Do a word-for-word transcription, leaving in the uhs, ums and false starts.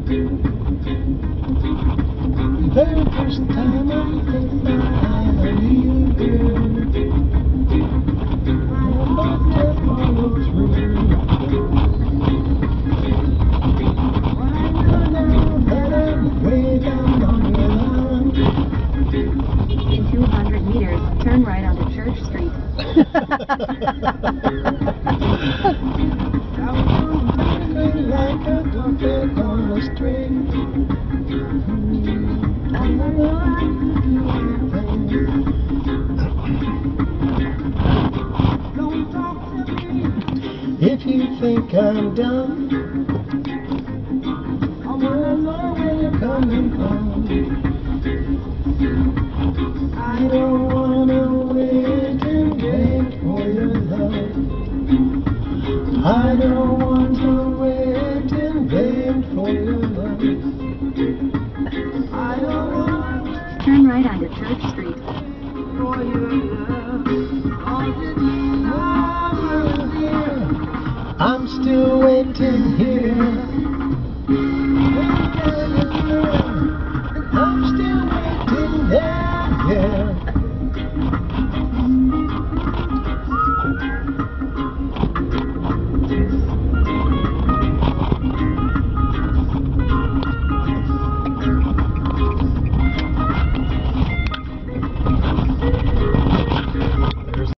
Very first time I think I had you, girl. I'm about to follow through. I know now that I'm way down on your line. In two hundred meters, turn right onto Church Street. Like a dumpet on the string. If you think I'm dumb, I wanna know where you're coming from. I don't wanna wait and wait for your love. I don't want to wait and wait for your love. I don't want Turn right onto Church Street. for your love. I'm still waiting here. I'm still waiting there. Yeah.